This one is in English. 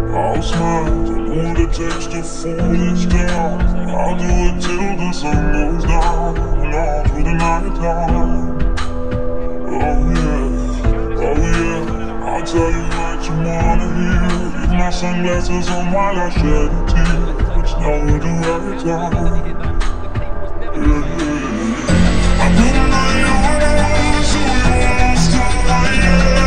I'll smile, the moon that takes the foliage down. I'll do it till the sun goes down, and all through the night time. Oh yeah, I'll tell you what you wanna hear. Leave my sunglasses on while I shed a tear. It's never the right time. I put my arm around you, you almost don't like it.